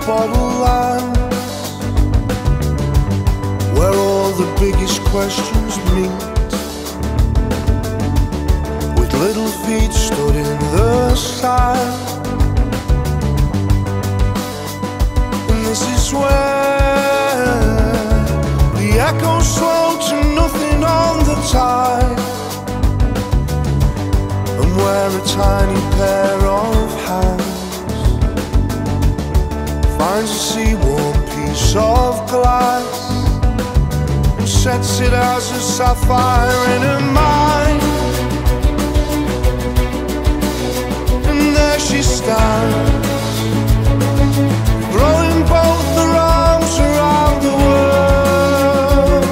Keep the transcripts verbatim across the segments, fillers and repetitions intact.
borderline, where all the biggest questions meet, with little feet stood in the sand. And this is where the echoes slow to nothing on the tide, and where a tiny pair of hands finds a sea-worn piece of glass and sets it as a sapphire in her mind. And there she stands, throwing both her arms around the world,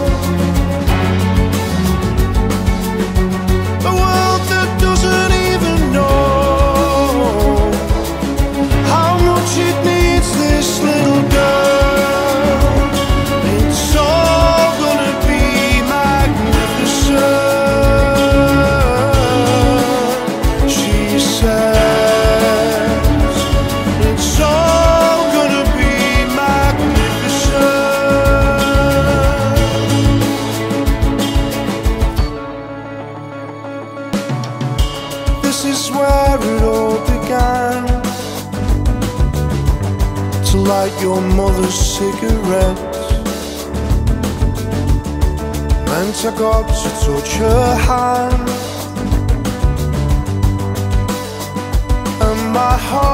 a world that doesn't even know how much it needs this little girl. It's all gonna be magnificent, she says. It's all gonna be magnificent. This is where it all began, to light your mother's cigarettes, meant I got to touch her hand, and my heart